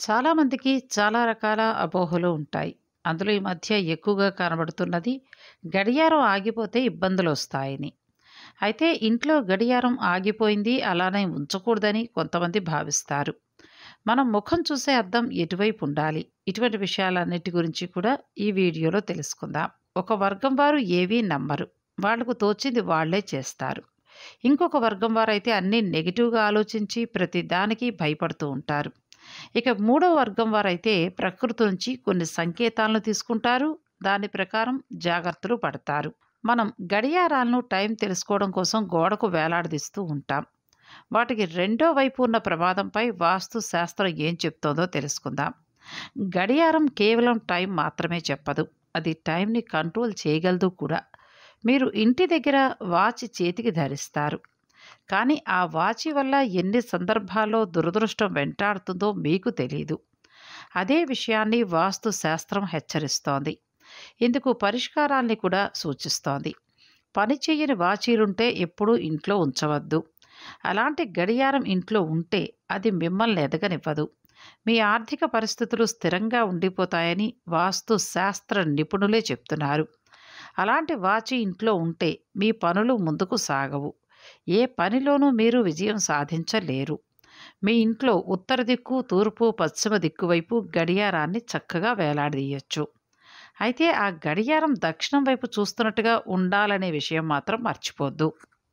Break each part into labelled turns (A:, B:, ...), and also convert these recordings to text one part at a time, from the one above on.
A: చాలామందికి చాలా రకాల అపోహలు ఉంటాయి. అందులో ఈ మధ్య ఎక్కువగా కనబడుతున్నది గడియారం ఆగిపోతే ఇబ్బందులొస్తాయని. అయితే ఇంట్లో గడియారం ఆగిపోయింది అలానే ఉంచకూడదని కొంతమంది భావిస్తారు. మనం ముఖం చూసే అద్దం ఎటువైపు ఉండాలి? ఇటువంటి విషయాలన్నిటి గురించి కూడా ఈ వీడియోలో తెలుసుకుందాం. ఒక వర్గం వారు ఏవీ నమ్మరు. వాళ్ళకు తోచింది వాళ్ళే చేస్తారు. ఇంకొక వర్గం వారైతే అన్నీ నెగెటివ్‌గా ఆలోచించి ప్రతి దానికి భయపడుతూ ఉంటారు. ఇక మూడో వర్గం వారైతే ప్రకృతి నుంచి కొన్ని సంకేతాలను తీసుకుంటారు. దాని ప్రకారం జాగ్రత్తలు పడతారు. మనం గడియారాలను టైం తెలుసుకోవడం కోసం గోడకు వేలాడదీస్తూ ఉంటాం. వాటికి రెండో వైపు ఉన్న ప్రమాదంపై వాస్తు శాస్త్రం ఏం చెప్తోందో తెలుసుకుందాం. గడియారం కేవలం టైం మాత్రమే చెప్పదు. అది టైంని కంట్రోల్ చేయగలదు కూడా. మీరు ఇంటి దగ్గర వాచ్ చేతికి ధరిస్తారు. కానీ ఆ వాచి వల్ల ఎన్ని సందర్భాల్లో దురదృష్టం వెంటాడుతుందో మీకు తెలీదు. అదే విషయాన్ని వాస్తు శాస్త్రం హెచ్చరిస్తోంది. ఇందుకు పరిష్కారాల్ని కూడా సూచిస్తోంది. పనిచేయని వాచీలుంటే ఎప్పుడూ ఇంట్లో ఉంచవద్దు. అలాంటి గడియారం ఇంట్లో ఉంటే అది మిమ్మల్ని ఎదగనివ్వదు. మీ ఆర్థిక పరిస్థితులు స్థిరంగా ఉండిపోతాయని వాస్తు శాస్త్ర నిపుణులే చెప్తున్నారు. అలాంటి వాచి ఇంట్లో ఉంటే మీ పనులు ముందుకు సాగవు. ఏ పనిలోనూ మీరు విజయం సాధించలేరు. మీ ఇంట్లో ఉత్తర దిక్కు, తూర్పు, పశ్చిమ దిక్కు వైపు గడియారాన్ని చక్కగా వేలాడదీయొచ్చు. అయితే ఆ గడియారం దక్షిణం వైపు చూస్తున్నట్టుగా ఉండాలనే విషయం మాత్రం మర్చిపోద్దు.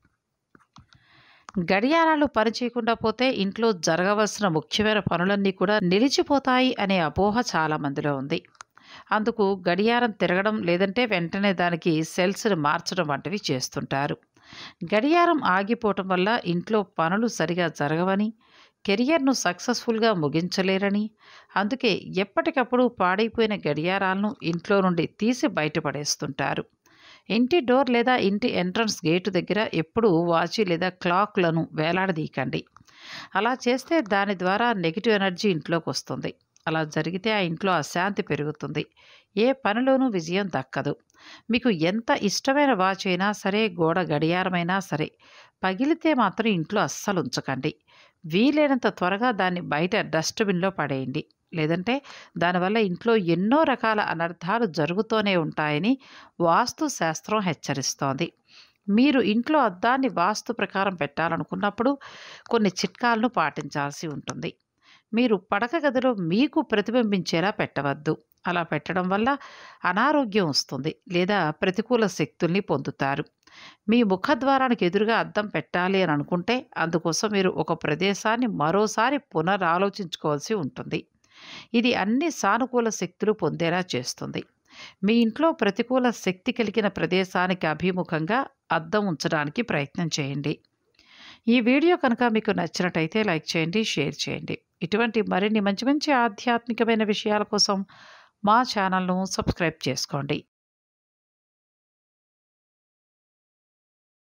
A: గడియారాలు పనిచేయకుండా పోతే ఇంట్లో జరగవలసిన ముఖ్యమైన పనులన్నీ కూడా నిలిచిపోతాయి అనే అపోహ చాలా మందిలో ఉంది. అందుకు గడియారం తిరగడం లేదంటే వెంటనే దానికి సెల్స్ని మార్చడం వంటివి చేస్తుంటారు. గడియారం ఆగిపోవటం వల్ల ఇంట్లో పనులు సరిగా జరగవని, కెరియర్ను సక్సెస్ఫుల్గా ముగించలేరని, అందుకే ఎప్పటికప్పుడు పాడైపోయిన గడియారాలను ఇంట్లో నుండి తీసి బయటపడేస్తుంటారు. ఇంటి డోర్ లేదా ఇంటి ఎంట్రన్స్ గేటు దగ్గర ఎప్పుడూ వాచి లేదా క్లాక్లను వేలాడదీయకండి. అలా చేస్తే దాని ద్వారా నెగిటివ్ ఎనర్జీ ఇంట్లోకి వస్తుంది. అలా జరిగితే ఆ ఇంట్లో అశాంతి పెరుగుతుంది. ఏ పనిలోనూ విజయం దక్కదు. మీకు ఎంత ఇష్టమైన వాచ్ అయినా సరే, గోడ గడియారమైనా సరే, పగిలితే మాత్రం ఇంట్లో అస్సలు ఉంచకండి. వీలైనంత త్వరగా దాన్ని బయట డస్ట్‌బిన్‌లో పడేయండి. లేదంటే దానివల్ల ఇంట్లో ఎన్నో రకాల అనర్థాలు జరుగుతూనే ఉంటాయని వాస్తు శాస్త్రం హెచ్చరిస్తోంది. మీరు ఇంట్లో అద్దాన్ని వాస్తు ప్రకారం పెట్టాలనుకున్నప్పుడు కొన్ని చిట్కాలను పాటించాల్సి ఉంటుంది. మీరు పడక గదిలో మీకు ప్రతిబింబించేలా పెట్టవద్దు. అలా పెట్టడం వల్ల అనారోగ్యం వస్తుంది లేదా ప్రతికూల శక్తుల్ని పొందుతారు. మీ ముఖద్వారానికి ఎదురుగా అద్దం పెట్టాలి అని అనుకుంటే అందుకోసం మీరు ఒక ప్రదేశాన్ని మరోసారి పునరాలోచించుకోవాల్సి ఉంటుంది. ఇది అన్ని సానుకూల శక్తులు పొందేలా చేస్తుంది. మీ ఇంట్లో ప్రతికూల శక్తి కలిగిన ప్రదేశానికి అభిముఖంగా అద్దం ఉంచడానికి ప్రయత్నం చేయండి. ఈ వీడియో కనుక మీకు నచ్చినట్టయితే లైక్ చేయండి, షేర్ చేయండి. ఇటువంటి మరిన్ని మంచి మంచి ఆధ్యాత్మికమైన విషయాల కోసం మా ఛానల్ను సబ్స్క్రైబ్ చేసుకోండి.